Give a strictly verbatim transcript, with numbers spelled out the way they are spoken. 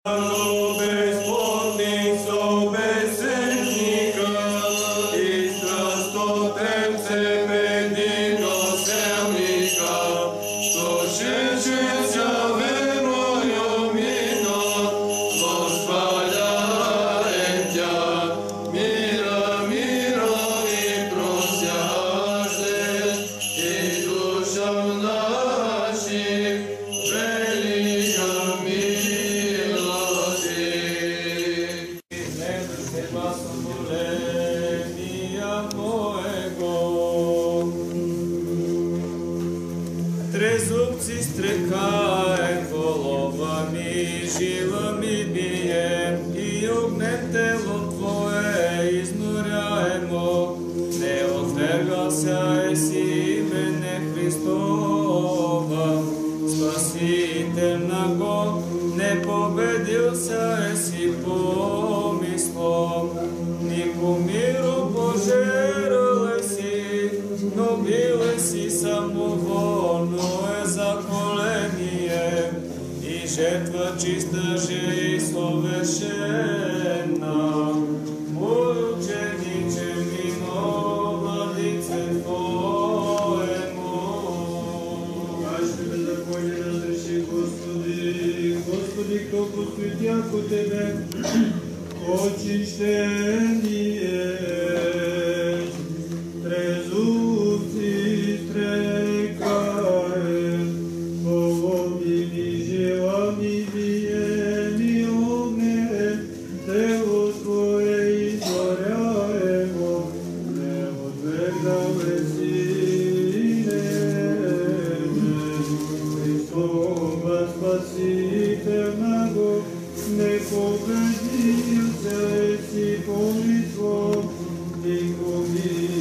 Трезубци стрекаем, головами, жилами бием, и огнем тело Твое изнуряемо. Не отвергался еси мене Христова, спасительного, не победился еси помислом. Нику миру пожерал еси, но бил еси самовольное заколение, и жертва чиста же и совершенна. Мой учениче минова лице Твоему. Ваше беззаконие разреши, Господи, Господи, кто пустит яко Тебе, очищение. Трезубци стрекаем, головими жилами бием, и огнем тело Твое изгоряемо. Не отвергал еси Христова спасительного, не победился еси помислом. Нику